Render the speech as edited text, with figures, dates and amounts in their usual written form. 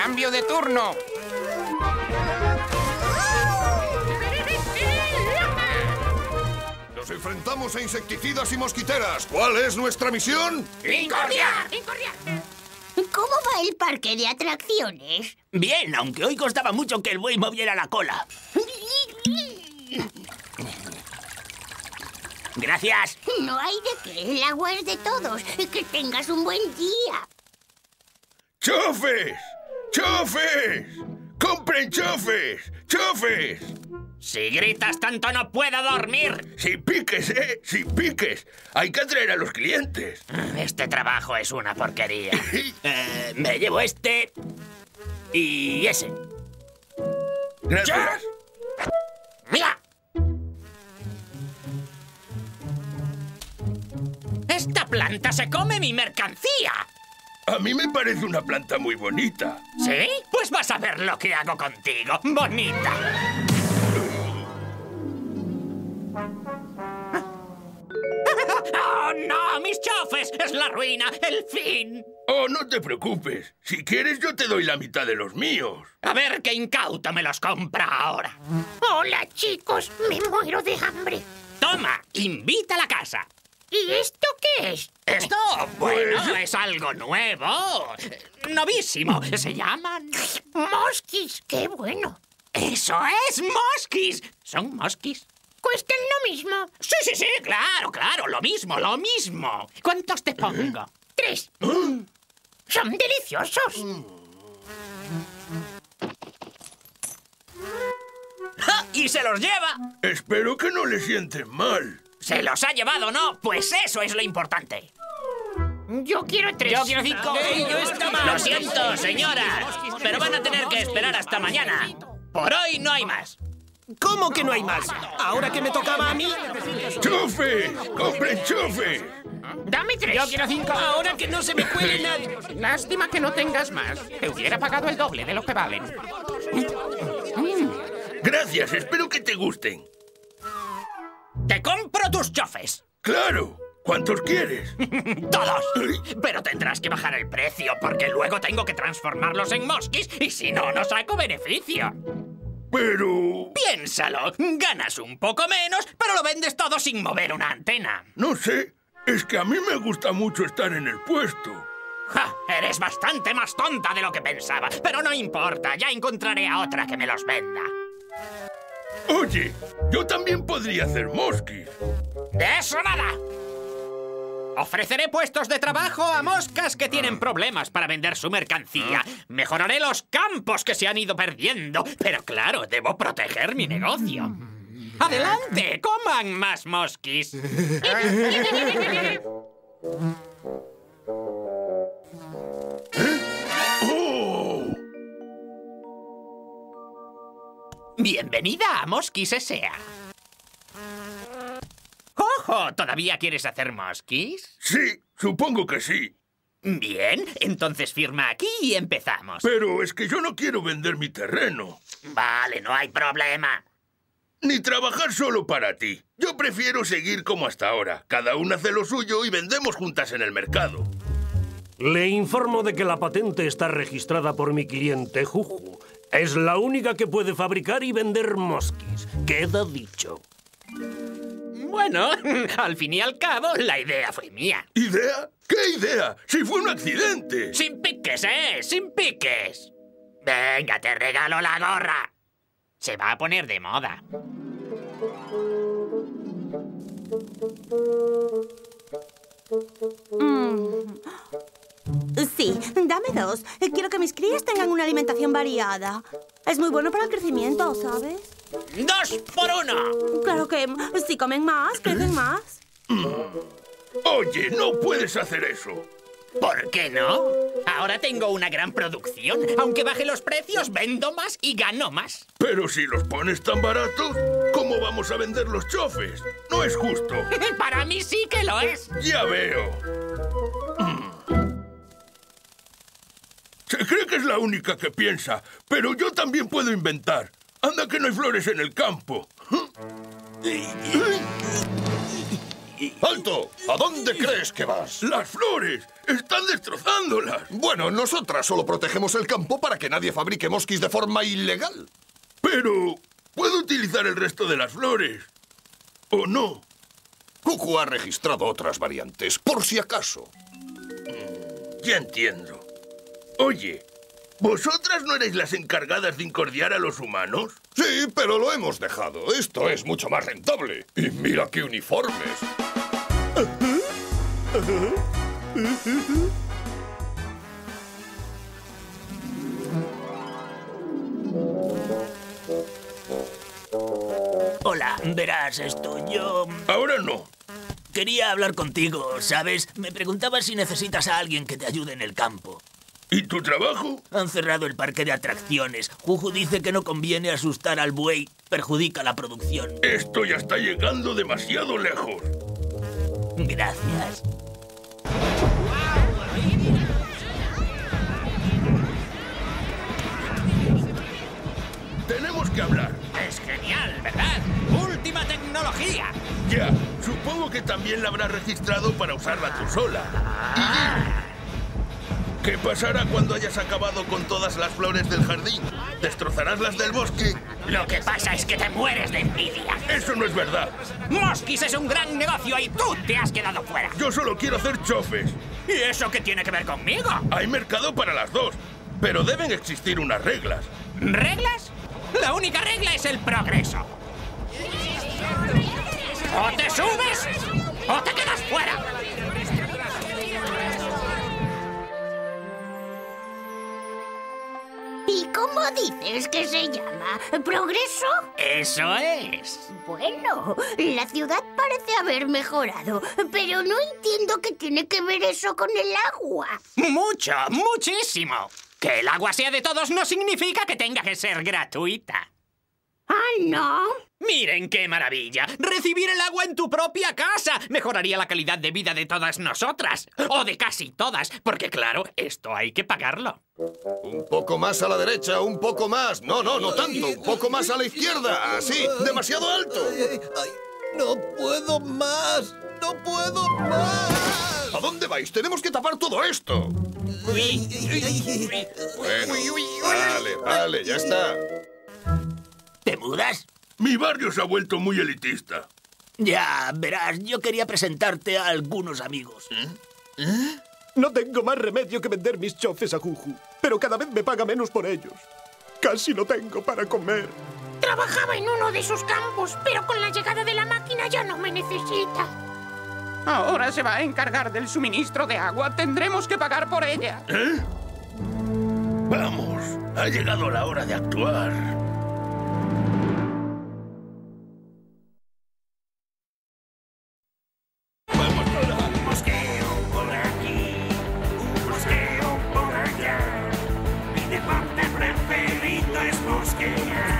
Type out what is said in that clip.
¡Cambio de turno! Nos enfrentamos a insecticidas y mosquiteras. ¿Cuál es nuestra misión? ¡Incordiar! ¿Cómo va el parque de atracciones? Bien, aunque hoy costaba mucho que el buey moviera la cola. Gracias. No hay de qué, el agua es de todos. Que tengas un buen día. ¡Chofes! ¡Chofes! ¡Compren chofes! ¡Chofes! Si gritas tanto no puedo dormir. ¡Sin piques, ¡Sin piques! Hay que atraer a los clientes. Este trabajo es una porquería. Me llevo este y ese. Gracias. ¡Mira! ¡Esta planta se come mi mercancía! A mí me parece una planta muy bonita. ¿Sí? Pues vas a ver lo que hago contigo. ¡Bonita! ¡Oh, no! ¡Mis chofes! ¡Es la ruina! ¡El fin! Oh, no te preocupes. Si quieres, yo te doy la mitad de los míos. A ver qué incauto me los compra ahora. Hola, chicos. Me muero de hambre. Toma, invita a la casa. ¿Y esto qué es? Esto, bueno, es algo nuevo. Novísimo. Se llaman... Mosquis. ¡Qué bueno! ¡Eso es! ¡Mosquis! ¿Son mosquis? ¿Cuestan lo mismo? Sí, claro, lo mismo. ¿Cuántos te pongo? 3. Son deliciosos. ¡Ja! ¡Y se los lleva! Espero que no le sienten mal. ¿Se los ha llevado, no? Pues eso es lo importante. Yo quiero 3. Yo quiero 5. Lo siento, señora, pero van a tener que esperar hasta mañana. Por hoy no hay más. ¿Cómo que no hay más? ¿Ahora que me tocaba a mí? ¡Chofes! ¡Compren chofes! ¡Dame 3! Yo quiero 5. Ahora que no se me cuele nadie. Lástima que no tengas más. Te hubiera pagado el doble de lo que valen. Gracias, espero que te gusten. ¡Te compro tus chofes! ¡Claro! ¿Cuántos quieres? ¡Todos! Pero tendrás que bajar el precio, porque luego tengo que transformarlos en mosquis y si no, no saco beneficio. Pero... Piénsalo. Ganas un poco menos, pero lo vendes todo sin mover una antena. no sé. Es que a mí me gusta mucho estar en el puesto. ¡Ja! Eres bastante más tonta de lo que pensaba. Pero no importa, ya encontraré a otra que me los venda. Oye, yo también podría hacer mosquis. ¡De eso nada! Ofreceré puestos de trabajo a moscas que tienen problemas para vender su mercancía. Mejoraré los campos que se han ido perdiendo. Pero claro, debo proteger mi negocio. ¡Adelante! ¡Coman más mosquis! ¡Oh! Bienvenida a Mosquis S.A. ¡Ojo! ¿Todavía quieres hacer mosquis? Sí, supongo que sí. Bien, entonces firma aquí y empezamos. Pero es que yo no quiero vender mi terreno. Vale, no hay problema. Ni trabajar solo para ti. Yo prefiero seguir como hasta ahora. Cada una hace lo suyo y vendemos juntas en el mercado. Le informo de que la patente está registrada por mi cliente Juju. Es la única que puede fabricar y vender mosquis. Queda dicho. Bueno, al fin y al cabo, la idea fue mía. ¿Idea? ¿Qué idea? ¡Si fue un accidente! Sin piques, ¿eh? Sin piques. Venga, te regalo la gorra. Se va a poner de moda. Sí, dame 2. Quiero que mis crías tengan una alimentación variada. Es muy bueno para el crecimiento, ¿sabes? 2 por 1. Claro que si comen más, crecen más. Oye, no puedes hacer eso. ¿Por qué no? Ahora tengo una gran producción. Aunque baje los precios, vendo más y gano más. Pero si los pones tan baratos, ¿cómo vamos a vender los chofes? No es justo. Para mí sí que lo es. Ya veo. Se cree que es la única que piensa, pero yo también puedo inventar. Anda que no hay flores en el campo. ¡Alto! ¿A dónde crees que vas? ¡Las flores! ¡Están destrozándolas! Bueno, nosotras solo protegemos el campo para que nadie fabrique mosquis de forma ilegal. Pero puedo utilizar el resto de las flores. ¿O no? Cucu ha registrado otras variantes, por si acaso. Ya entiendo. Oye, ¿vosotras no erais las encargadas de incordiar a los humanos? Sí, pero lo hemos dejado. Esto es mucho más rentable. Y mira qué uniformes. Hola, verás esto, yo... Ahora no. Quería hablar contigo, ¿sabes? Me preguntaba si necesitas a alguien que te ayude en el campo. ¿Y tu trabajo? Han cerrado el parque de atracciones. Juju dice que no conviene asustar al buey. Perjudica la producción. Esto ya está llegando demasiado lejos. Gracias. Tenemos que hablar. Es genial, ¿verdad? ¡Última tecnología! Ya, supongo que también la habrás registrado para usarla tú sola. ¿Y qué pasará cuando hayas acabado con todas las flores del jardín? ¿Destrozarás las del bosque? Lo que pasa es que te mueres de envidia. Eso no es verdad. Mosquis es un gran negocio y tú te has quedado fuera. Yo solo quiero hacer chofes. ¿Y eso qué tiene que ver conmigo? Hay mercado para las dos, pero deben existir unas reglas. ¿Reglas? La única regla es el progreso. O te subes o te quedas fuera. ¿Y cómo dices que se llama? ¿Progreso? Eso es. Bueno, la ciudad parece haber mejorado, pero no entiendo qué tiene que ver eso con el agua. Mucho, muchísimo. Que el agua sea de todos no significa que tenga que ser gratuita. Ah, ¿no? ¡Miren qué maravilla! ¡Recibir el agua en tu propia casa! Mejoraría la calidad de vida de todas nosotras. O de casi todas. Porque, claro, esto hay que pagarlo. Un poco más a la derecha, un poco más. No tanto. Un poco más a la izquierda. Así, demasiado alto. ¡No puedo más! ¡No puedo más! ¿A dónde vais? Tenemos que tapar todo esto. Bueno, vale, ya está. ¿Te mudas? Mi barrio se ha vuelto muy elitista. Ya, verás, yo quería presentarte a algunos amigos. No tengo más remedio que vender mis chofes a Juju, pero cada vez me paga menos por ellos. Casi no tengo para comer. Trabajaba en uno de sus campos, pero con la llegada de la máquina ya no me necesita. Ahora se va a encargar del suministro de agua. Tendremos que pagar por ella. ¿Eh? Vamos, ha llegado la hora de actuar. Mi deporte preferido es mosquear.